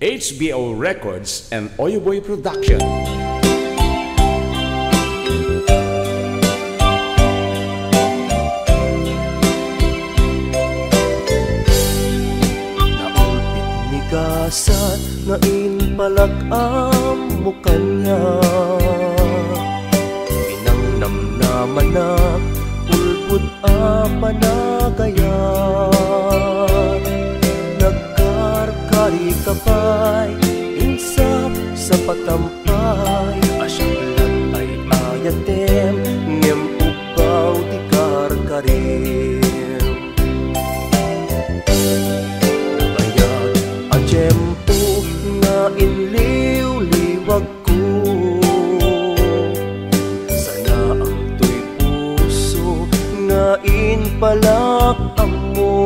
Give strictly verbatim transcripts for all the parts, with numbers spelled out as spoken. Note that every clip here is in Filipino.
H B O Records and Oyoboy Production. Naulpit ni kasat nga inpalagam mo kanya, pinangnamnaman na ulbud a panagayan. Nagkarkari kapay insap sa patampay, asyaklat ay ayatem ngem ubaw di karkarim. Nabayag a tiyempo nga inliw-liwag ko, sana ang tuy puso nga inpalak amo.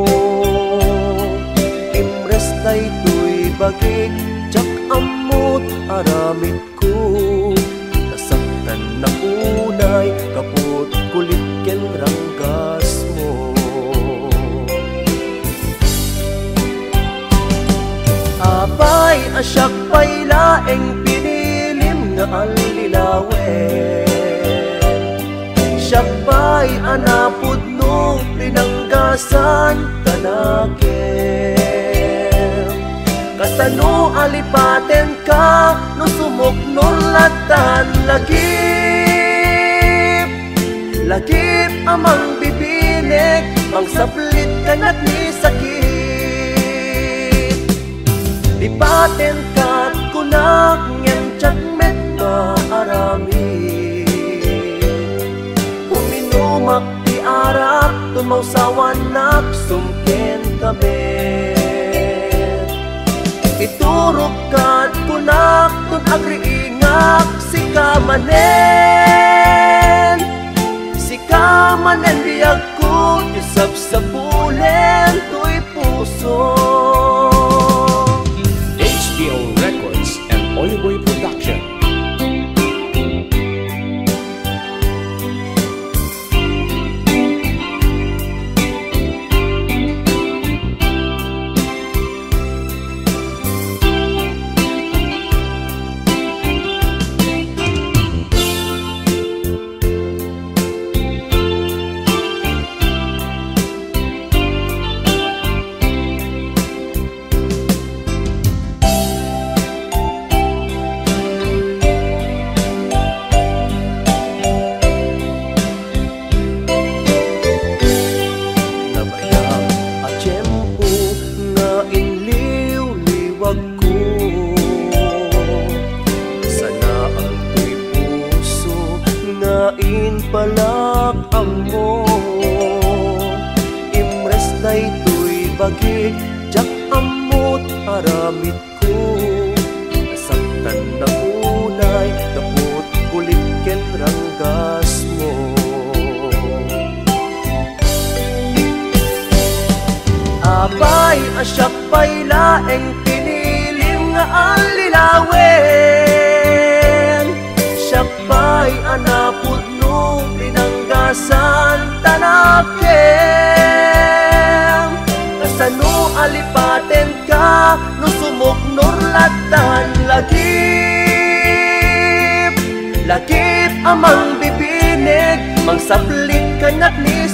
Imres daytoy bagik jak amot aramid ko, nasaktan na unay kaput kulit ken ranggas mo. Apay asyak pay laeng pinilim nga allilawen, siyak pay anapod no pinanggasan kanaken. Kasano alipaten ka no sumuknol latan lagip, lagip amang bibinek mangsaplit kanat ni sakit. Lipaten kat kunak ngem tiyakmet maarami, uminumak di arak tumausawan nak sumken kami. Iturok kat kunak tun agriingak si kamanen, si kamanen biyag ko isap sa pulen tuy puso. H B O Records and Oyoboy Production. Inpalak amo, imres daytoy bagik jak amot aramid ko, nasaktan na unay kaput kulit ken ranggas mo. Abay asyak pay laeng pinilim nga allilawen, siyak pay anapod pinanggasan tanakem. Kasano alipaten ka no sumuknor latan lagip, lagip amang bibinig mangsaplit kanat ni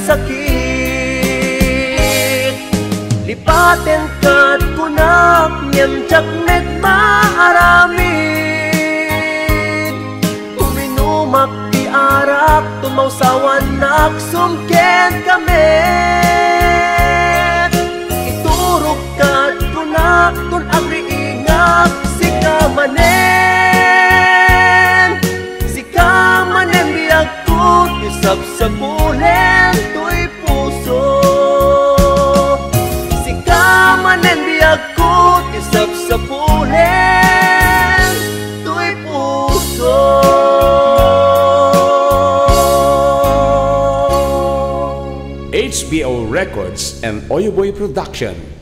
sakit. Lipaten kat kunak ngem tiyakmet maaramid, uminumak arak tumausawan nak sumken kami. Iturok kat kunak tun agriingak si kamanen, si kamanen biyag ko isap sa pulen tuy puso. Si kamanen biyag ko isap sa pulen tuy puso. H B O Records and Oyoboy Production.